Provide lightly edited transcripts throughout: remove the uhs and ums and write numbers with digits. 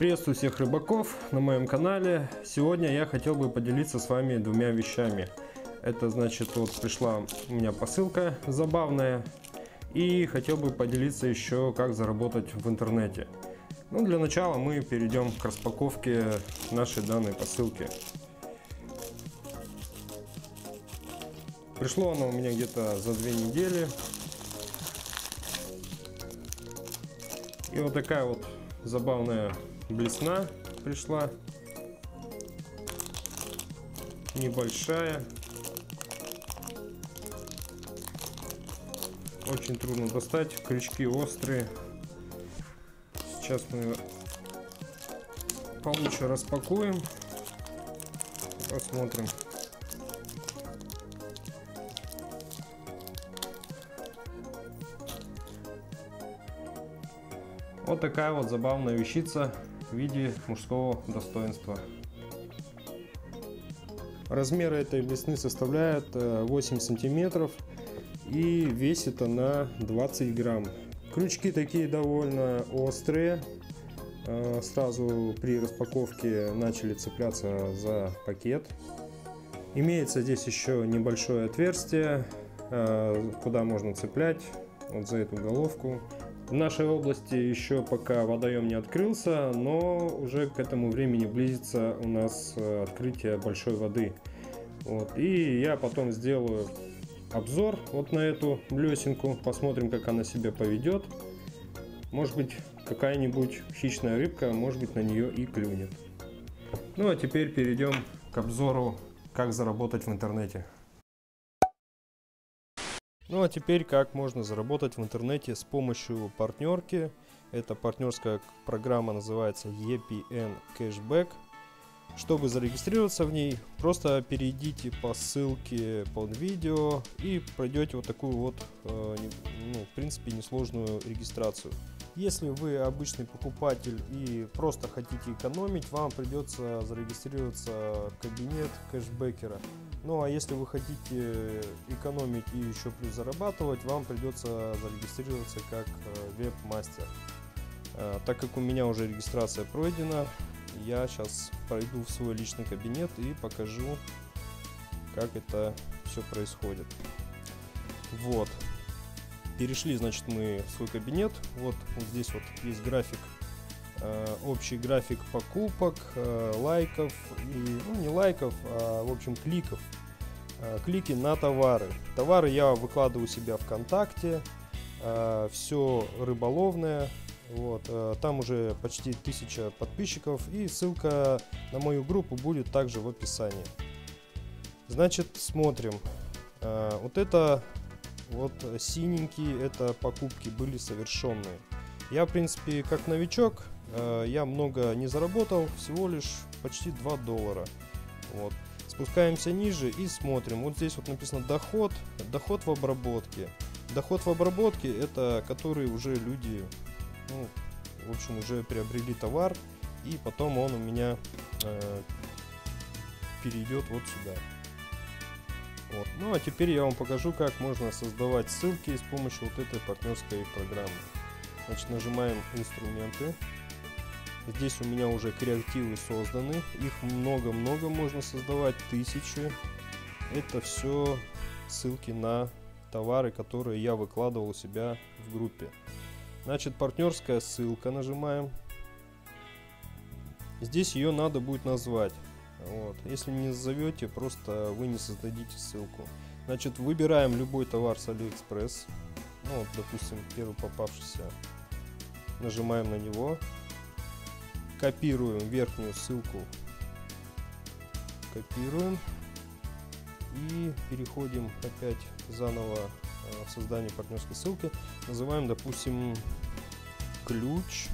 Приветствую всех рыбаков на моем канале. Сегодня я хотел бы поделиться с вами двумя вещами. Это значит, вот пришла у меня посылка забавная. И хотел бы поделиться еще, как заработать в интернете. Ну, для начала мы перейдем к распаковке нашей данной посылки. Пришло оно у меня где-то за 2 недели. И вот такая вот забавная блесна пришла. Небольшая. Очень трудно достать. Крючки острые. Сейчас мы ее получше распакуем. Посмотрим. Вот такая вот забавная вещица в виде мужского достоинства. Размеры этой блесны составляют 8 сантиметров и весит она 20 грамм. Крючки такие довольно острые. Сразу при распаковке начали цепляться за пакет. Имеется здесь еще небольшое отверстие, куда можно цеплять вот за эту головку. В нашей области еще пока водоем не открылся, но уже к этому времени близится у нас открытие большой воды. Вот. И я потом сделаю обзор вот на эту блесенку, посмотрим, как она себя поведет. Может быть, какая-нибудь хищная рыбка, может быть, на нее и клюнет. Ну а теперь перейдем к обзору, как заработать в интернете. Ну а теперь как можно заработать в интернете с помощью партнерки. Эта партнерская программа называется EPN Cashback. Чтобы зарегистрироваться в ней, просто перейдите по ссылке под видео и пройдете вот такую вот, в принципе, несложную регистрацию. Если вы обычный покупатель и просто хотите экономить, вам придется зарегистрироваться в кабинет кэшбэкера. Ну а если вы хотите экономить и еще плюс зарабатывать, вам придется зарегистрироваться как веб-мастер. Так как у меня уже регистрация пройдена, я сейчас пойду в свой личный кабинет и покажу, как это все происходит. Вот. Перешли, значит, мы в свой кабинет. Вот здесь вот есть график, общий график покупок, лайков, и, ну, не лайков, а в общем кликов. Клики на товары. Товары я выкладываю у себя ВКонтакте, все рыболовное. Вот, там уже почти 1000 подписчиков, и ссылка на мою группу будет также в описании. Значит, смотрим. Вот это вот синенькие, это покупки были совершенные. Я, в принципе, как новичок, я много не заработал, всего лишь почти $2. Вот. Спускаемся ниже и смотрим. Вот здесь вот написано доход в обработке. Доход в обработке — это которые уже люди, ну, в общем, уже приобрели товар, и потом он у меня перейдет вот сюда. Вот. Ну а теперь я вам покажу, как можно создавать ссылки с помощью вот этой партнерской программы. Значит, нажимаем инструменты. Здесь у меня уже креативы созданы, их много-много можно создавать, 1000. Это все ссылки на товары, которые я выкладывал у себя в группе. Значит, партнерская ссылка нажимаем. Здесь ее надо будет назвать. Вот. Если не назовете, просто вы не создадите ссылку. Значит, выбираем любой товар с AliExpress. Ну, вот, допустим, первый попавшийся. Нажимаем на него. Копируем верхнюю ссылку. Копируем. И переходим опять заново в создание партнерской ссылки. Называем, допустим, ключ.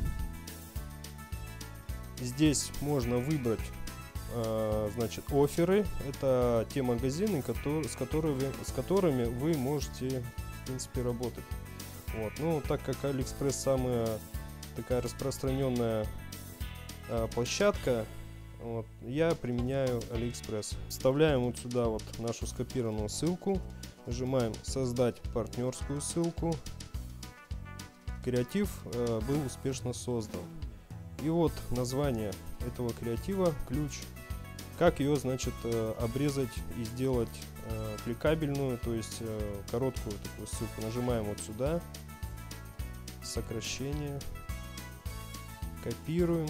Здесь можно выбрать, значит, офферы. Это те магазины, с которыми вы можете, в принципе, работать. Вот. Ну, так как AliExpress самая такая распространенная площадка, вот, я применяю AliExpress. Вставляем вот сюда вот нашу скопированную ссылку. Нажимаем создать партнерскую ссылку. Креатив был успешно создан. И вот название этого креатива, ключ. Как ее, значит, обрезать и сделать кликабельную, то есть короткую такую ссылку. Нажимаем вот сюда, сокращение, копируем.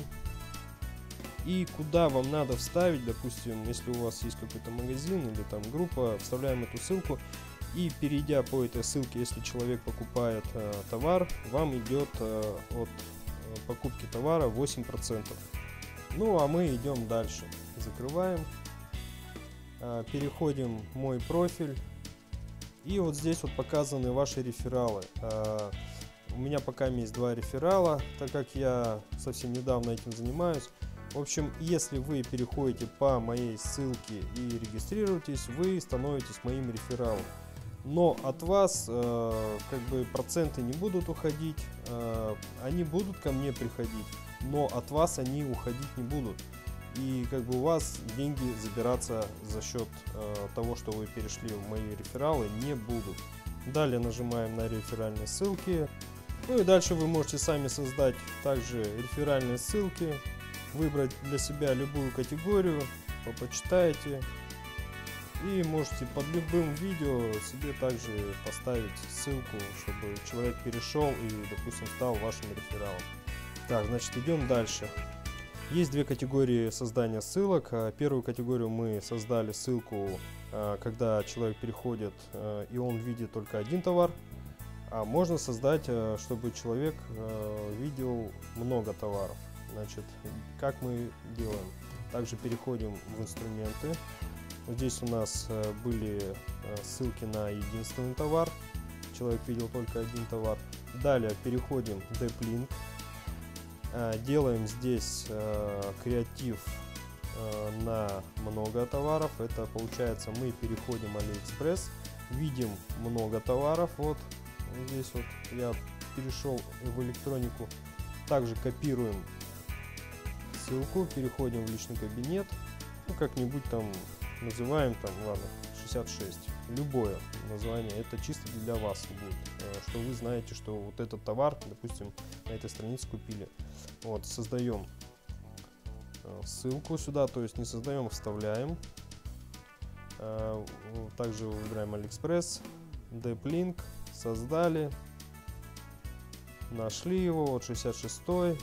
И куда вам надо вставить, допустим, если у вас есть какой-то магазин или там группа, вставляем эту ссылку. И перейдя по этой ссылке, если человек покупает товар, вам идет от покупки товара 8%. Ну а мы идем дальше. Закрываем. Переходим в мой профиль. И вот здесь вот показаны ваши рефералы. У меня пока есть 2 реферала, так как я совсем недавно этим занимаюсь. В общем, если вы переходите по моей ссылке и регистрируетесь, вы становитесь моим рефералом. Но от вас как бы проценты не будут уходить, они будут ко мне приходить, но от вас они уходить не будут. И как бы у вас деньги забираться за счет того, что вы перешли в мои рефералы, не будут. Далее нажимаем на реферальные ссылки. Ну и дальше вы можете сами создать также реферальные ссылки, выбрать для себя любую категорию, почитаете. И можете под любым видео себе также поставить ссылку, чтобы человек перешел и, допустим, стал вашим рефералом. Так, значит, идем дальше. Есть 2 категории создания ссылок. Первую категорию мы создали ссылку, когда человек переходит и он видит только один товар. А можно создать, чтобы человек видел много товаров. Значит, как мы делаем? Также переходим в инструменты. Здесь у нас были ссылки на единственный товар. Человек видел только один товар. Далее переходим в Deep Link. Делаем здесь креатив на много товаров. Это получается, мы переходим в AliExpress, видим много товаров. Вот здесь вот я перешел в электронику. Также копируем ссылку, переходим в личный кабинет. Ну, как-нибудь там называем, там, ладно, 66. Любое название, это чисто для вас будет, что вы знаете, что вот этот товар, допустим, на этой странице купили. Вот, создаем ссылку сюда, то есть не создаем, а вставляем. Также выбираем AliExpress, Deep Link, создали, нашли его, вот 66,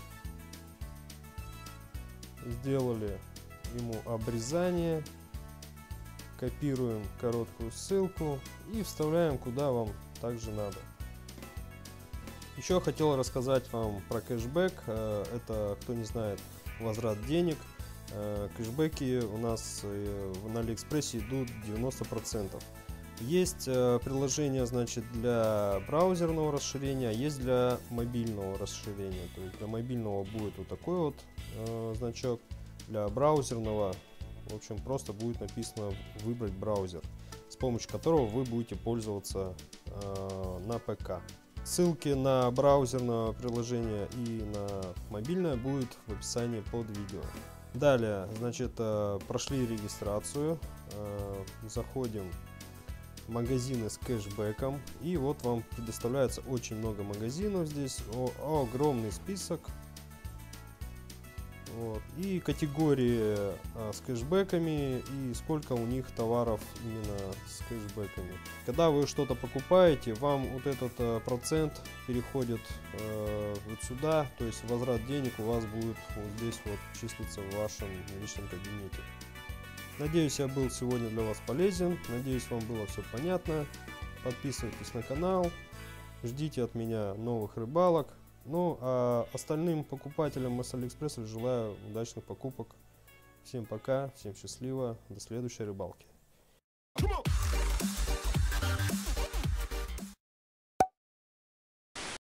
сделали ему обрезание, копируем короткую ссылку и вставляем куда вам также надо. Еще хотел рассказать вам про кэшбэк. Это, кто не знает, возврат денег. Кэшбэки у нас на Алиэкспрессе идут 90%. Есть приложение, значит, для браузерного расширения, есть для мобильного расширения. То есть для мобильного будет вот такой вот значок, для браузерного, в общем, просто будет написано выбрать браузер, с помощью которого вы будете пользоваться на ПК. Ссылки на браузерное приложение и на мобильное будут в описании под видео. Далее, значит, прошли регистрацию, заходим в магазины с кэшбэком, и вот вам предоставляется очень много магазинов здесь, огромный список. Вот. И категории с кэшбэками и сколько у них товаров именно с кэшбэками. Когда вы что-то покупаете, вам вот этот процент переходит вот сюда, то есть возврат денег у вас будет вот здесь вот числиться в вашем личном кабинете. Надеюсь, я был сегодня для вас полезен, надеюсь, вам было все понятно. Подписывайтесь на канал, ждите от меня новых рыбалок. Ну, а остальным покупателям с Алиэкспресса желаю удачных покупок. Всем пока, всем счастливо, до следующей рыбалки.